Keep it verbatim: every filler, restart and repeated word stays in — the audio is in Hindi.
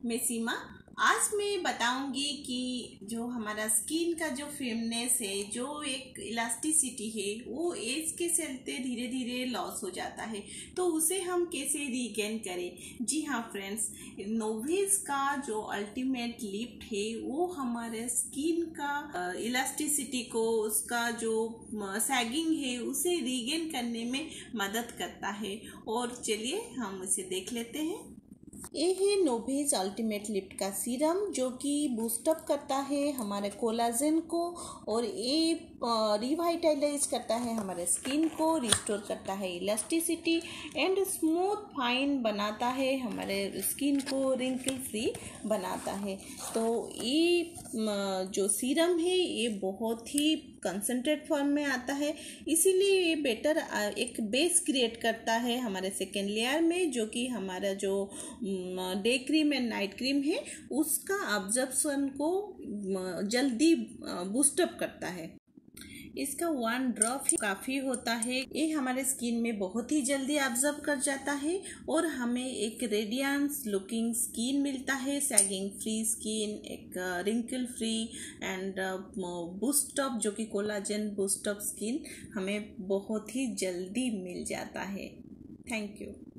मैं सीमा। आज मैं बताऊंगी कि जो हमारा स्किन का जो फेमनेस है, जो एक इलास्टिसिटी है, वो एज के चलते धीरे धीरे लॉस हो जाता है। तो उसे हम कैसे रीगेन करें? जी हाँ फ्रेंड्स, नोवेस का जो अल्टीमेट लिफ्ट है वो हमारे स्किन का इलास्टिसिटी को, उसका जो सैगिंग है उसे रीगेन करने में मदद करता है। और चलिए हम इसे देख लेते हैं। ये है नोवेस अल्टीमेट लिफ्ट का सीरम, जो कि बूस्टअप करता है हमारे कोलाजन को, और ये रिवाइटलाइज करता है हमारे स्किन को, रिस्टोर करता है इलास्टिसिटी एंड स्मूथ फाइन बनाता है, हमारे स्किन को रिंकल फ्री बनाता है। तो ये जो सीरम है ये बहुत ही कंसनट्रेट फॉर्म में आता है, इसीलिए ये बेटर एक बेस क्रिएट करता है हमारे सेकेंड लेयर में, जो कि हमारा जो day cream and night cream है उसका अब्जॉर्प्शन को जल्दी बूस्टअप करता है। इसका वन ड्रॉप काफ़ी होता है, ये हमारे स्किन में बहुत ही जल्दी ऑब्जर्व कर जाता है और हमें एक रेडियंस लुकिंग स्किन मिलता है, सैगिंग फ्री स्किन, एक रिंकल फ्री एंड बूस्टअप, जो कि कोलाजन बूस्टअप स्किन हमें बहुत ही जल्दी मिल जाता है। Thank you.